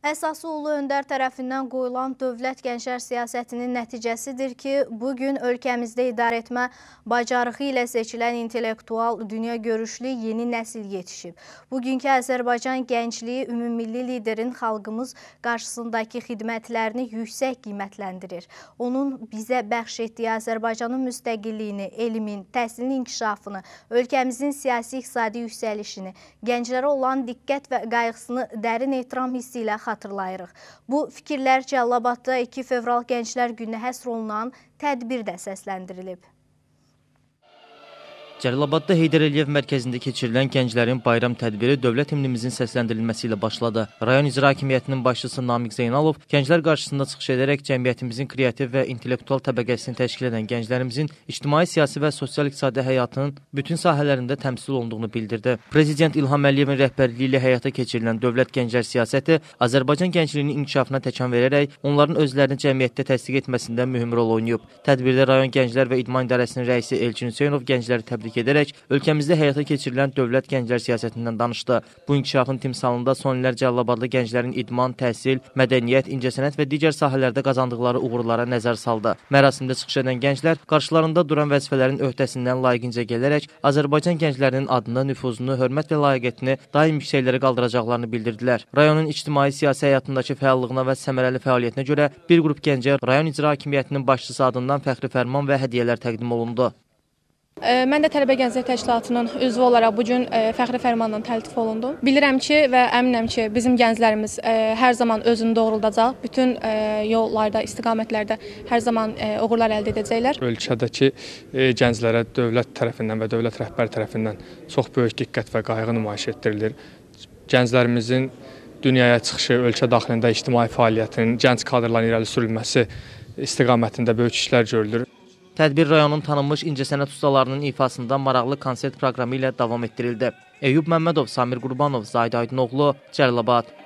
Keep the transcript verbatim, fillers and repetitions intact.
Əsası Ulu Öndər tərəfindən qoyulan dövlət gənclər siyasətinin nəticəsidir ki, bugün ölkəmizdə idarə etmə bacarığı ilə seçilən intellektual, dünya görüşlü yeni nəsil yetişib. Bugünkü Azərbaycan gəncliyi ümummilli liderin xalqımız qarşısındakı xidmətlərini yüksək qiymətləndirir. Onun bizə bəxş etdiyi Azərbaycanın müstəqilliyini, elmin, təhsilin inkişafını, ölkəmizin siyasi-iqtisadi yüksəlişini, gənclərə olan diqqət və qayğısını dərin ehtiram hissi ilə xatırlayırıq. Bu fikirlər Cəlilabadda iki fevral Gənclər Gününə həsr olunan tədbirdə səsləndirilib. Cəlilabadda Heydər Əliyev mərkəzində keçirilən gənclərin bayram tədbiri dövlət himnimizin səsləndirilməsi ilə başladı. Rayon İcra Hakimiyyətinin başçısı Namiq Zeynalov gənclər qarşısında çıxış edərək cəmiyyətimizin kreativ və intellektual təbəqəsini təşkil edən gənclərimizin ictimai, siyasi və sosial-iqtisadi həyatının bütün sahələrində təmsil olunduğunu bildirdi. Prezident İlham Əliyevin rəhbərliyi ilə həyata keçirilən dövlət gənclər siyasəti Azərbaycan gəncliyinin inkişafına təkan verərək onların özlərini cəmiyyətdə təsdiq etməsində mühüm rol oynayıb. Tədbirdə rayon Gənclər və İdman İdarəsinin rəisi Elçin Hüseynov gəncləri təbrik edərək ölkəmizdə həyata keçirilən dövlət gənclər siyasətindən danışdı. Bu inkişafın timsalında son illər Cəlilabadlı gənclərin idman, təhsil, mədəniyyət, incəsənət və digər sahələrdə qazandıqları uğurlara nəzər saldı. Mərasimdə çıxış edən gənclər qarşılarında duran vəzifələrin öhdəsindən layiqincə gələrək Azərbaycan gənclərinin adını, nüfuzunu, hörmət və layiqətini daim yüksəklərə qaldıracaqlarını bildirdilər. Rayonun ictimai, siyasi həyatındakı fəallığına və səmərəli fəaliyyətinə görə bir qrup gəncə rayon icra hakimiyyətinin başçısı adından fəxri fərman və hədiyyələr təqdim olundu. Mən də Tələbə Gənclər Təşkilatının üzvü olaraq bugün fəxri fərmanla təltif olundum. Bilirəm ki və əminəm ki, bizim gənclərimiz hər zaman özünü doğruldacaq, bütün yollarda, istiqamətlərdə hər zaman uğurlar əldə edəcəklər. Ölkədəki gənclərə dövlət tərəfindən və dövlət rəhbəri tərəfindən çox böyük diqqət və qayğı nümayiş etdirilir. Gənclərimizin dünyaya çıxışı, ölkə daxilində ictimai fəaliyyətin, gənc kadrların irəli sürülməsi istiqamətində böyük işlər görülür. Tədbir rayonun tanınmış incəsənət ustalarının ifasında maraqlı konsert proqramı ilə davam etdirildi. Eyüp Məmmədov, Samir Qurbanov, Zahid Aydınoğlu, Cəlilabad.